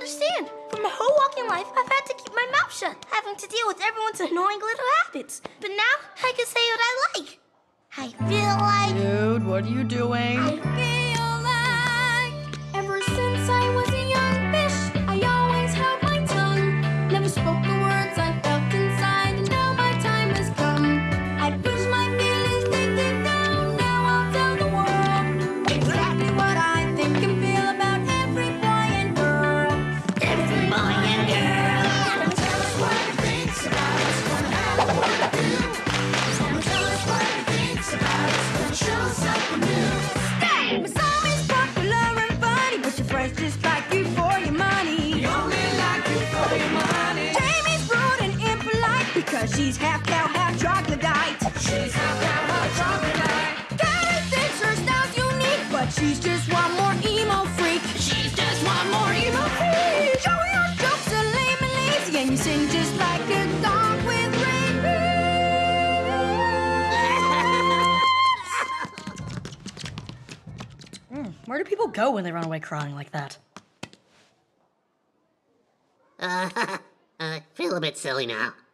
understand. For my whole walking life, I've had to keep my mouth shut, having to deal with everyone's annoying little habits. But now, I can say what I like. I feel like... Dude, what are you doing? I feel like... Ever since I was a young fish, I always held my tongue. Never spoke the words I felt inside, and now my time has come. I push my feelings deep down, now I'll tell the world exactly what I think and feel about every boy and girl. Every boy and girl. Tell us what he thinks about us, wanna have what to do. He's gonna tell us what he thinks about us, gonna show us something new. Stay! My song is popular and funny, but your friends just like you for your money. You only like you for your money. Jamie's rude and impolite because she's half cow, half troglodyte. She's half cow, half troglodyte. Carrie thinks her style's unique, but she's just one more emo freak. She's just one more emo freak. Joey, your jokes are lame and lazy, and you sing just like a dog with rabies. Where do people go when they run away crying like that? Feel a bit silly now.